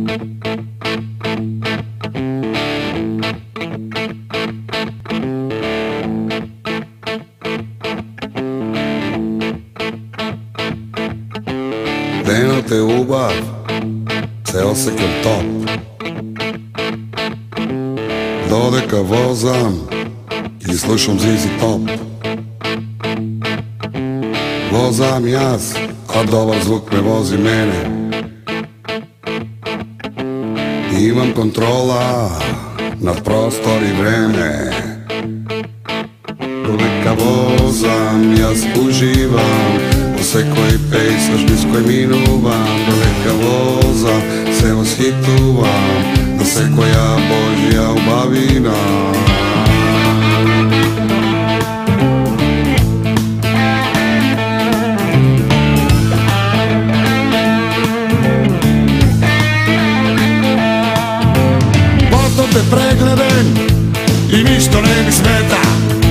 Денот е убав, се осеќам топ. Додека возам и слушам Зизи Топ. Возам јас, а добар звук ме вози мене. Имам контрола над простор и време. Додека возам, јас уживам во секој пейсаж низ кој минувам. Додека возам, се восхитувам на секоја Божја убавина. Потом те прегледам и ништо не ми смета.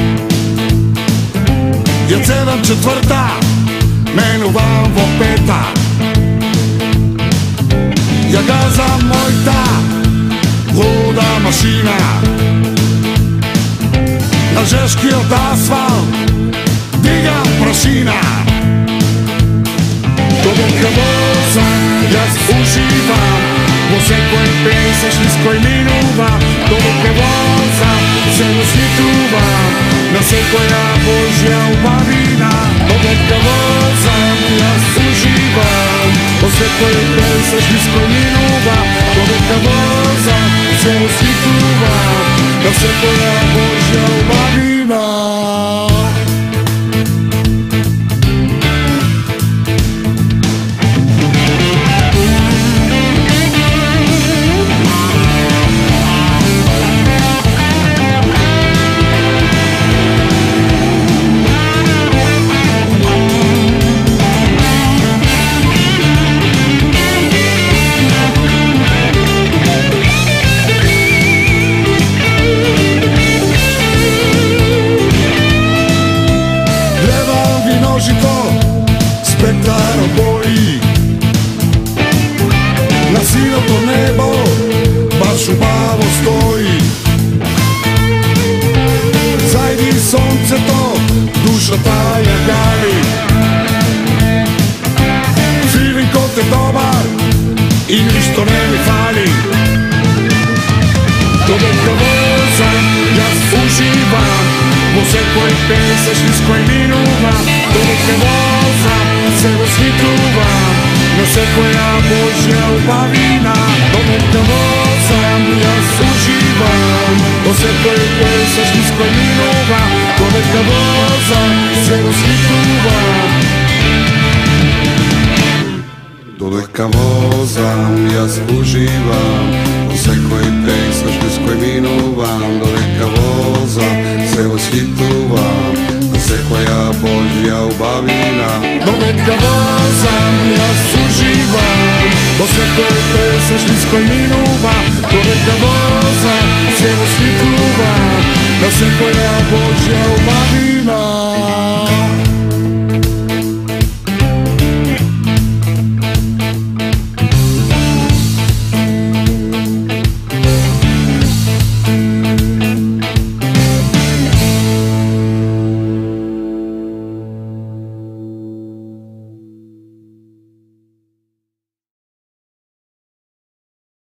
Ја цедам четврта, менувам во пета. Ја газам мојта луда машина. На жешкиот асфалт дигам прашина. Додека возам, јас уживам во секој пейсаж низ кој минувам. Додека возам, се восхитувам на секоја Божја убавина. Додека возам, јас уживам во секој пейсаж низ кој минувам. Додека возам, се восхитувам на секоја Божја убавина. Спектар обои на синото небо, баш убаво стои. Зајди сонцето, душата ја гали. Филинкот е добар и ништо не ми фали. Додека возам, јас уживам во секој пейсаж низ кој минувам. Додека возам, се восхитувам на секоја Божја убавина. Додека возам, јас уживам во секој пейсаж низ кој минувам. Додека возам, се восхитувам. Додека возам, јас уживам во секој пейсаж низ кој минувам. Додека возам, се восхитувам на секоја Божја убавина. Додека возам, јас уживам во секој пейсаж низ кој минувам. Додека возам, се восхитувам на секоја Божја убавина.